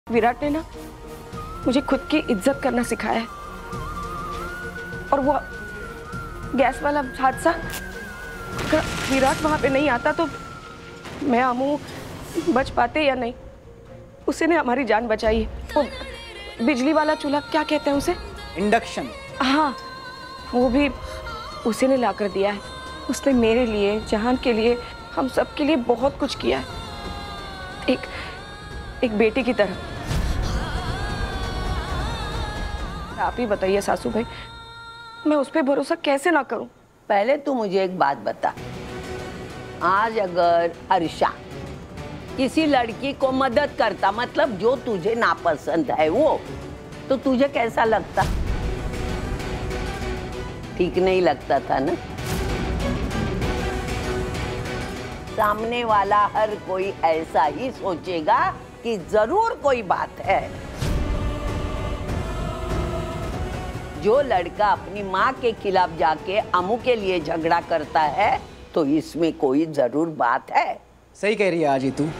विराट ने ना मुझे खुद की इज्जत करना सिखाया है। और वो गैस वाला हादसा, अगर विराट वहां पे नहीं आता तो मैं अमू बच पाते या नहीं। उसी ने हमारी जान बचाई है। वो बिजली वाला चूल्हा, क्या कहते हैं उसे? इंडक्शन। हाँ, वो भी उसी ने ला कर दिया है। उसने मेरे लिए, जहान के लिए, हम सब के लिए बहुत कुछ किया है, एक बेटी की तरह। आप ही बताइए सासू भाई, मैं उस पर भरोसा कैसे ना करूं? पहले तू मुझे एक बात बता, आज अगर हर्षा किसी लड़की को मदद करता, मतलब जो तुझे नापसंद है वो, तो तुझे कैसा लगता? ठीक नहीं लगता था ना? सामने वाला हर कोई ऐसा ही सोचेगा कि जरूर कोई बात है। जो लड़का अपनी माँ के खिलाफ जाके अमू के लिए झगड़ा करता है तो इसमें कोई जरूर बात है। सही कह रही है आजी तू,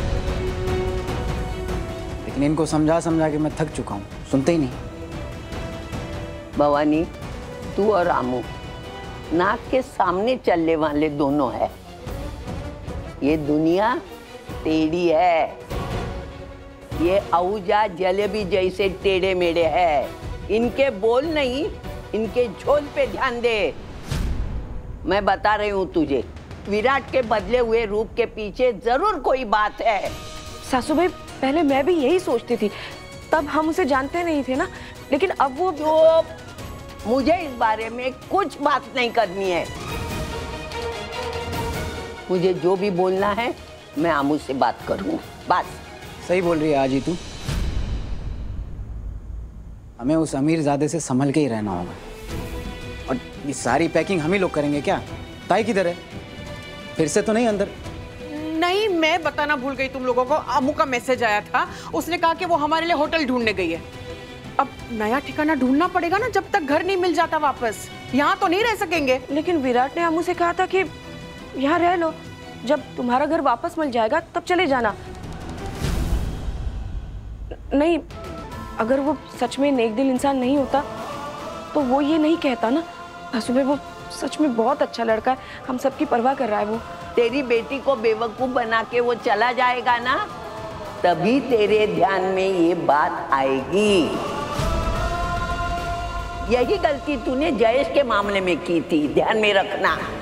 लेकिन इनको समझा समझा के मैं थक चुका हूँ, सुनते ही नहीं। भवानी, तू और अमू नाक के सामने चलने वाले दोनों है। ये दुनिया टेढ़ी है, ये औजा जलेबी जैसे टेढ़े मेढ़े है। इनके बोल नहीं, इनके झोल पे ध्यान दे। मैं बता रही हूँ तुझे, विराट के बदले हुए रूप के पीछे जरूर कोई बात है। सासू भाई, पहले मैं भी यही सोचती थी, तब हम उसे जानते नहीं थे ना, लेकिन अब वो जो मुझे इस बारे में कुछ बात नहीं करनी है। मुझे जो भी बोलना है मैं अमू से बात करूंगा, बस। सही बोल रही है आजी तू, हमें उस अमीरजादे से संभल के ही रहना होगा। और ये सारी पैकिंग हम ही लोग करेंगे क्या? ताई किधर है? फिर से तो नहीं अंदर? नहीं, मैं बताना भूल गई तुम लोगों को। अमू का मैसेज आया था, उसने कहा कि वो हमारे लिए होटल ढूंढने गई है। अब नया ठिकाना ढूंढना पड़ेगा ना, जब तक घर नहीं मिल जाता वापस। यहाँ तो नहीं रह सकेंगे। लेकिन विराट ने अमू से कहा था कि यहाँ रह लो, जब तुम्हारा घर वापस मिल जाएगा तब चले जाना। नहीं, अगर वो सच में नेक दिल इंसान नहीं होता तो वो ये नहीं कहता ना। सासू भाई, वो सच में बहुत अच्छा लड़का है, हम सबकी परवाह कर रहा है वो। तेरी बेटी को बेवकूफ बना के वो चला जाएगा ना, तभी तेरे ध्यान में ये बात आएगी। यही गलती तूने जयेश के मामले में की थी, ध्यान में रखना।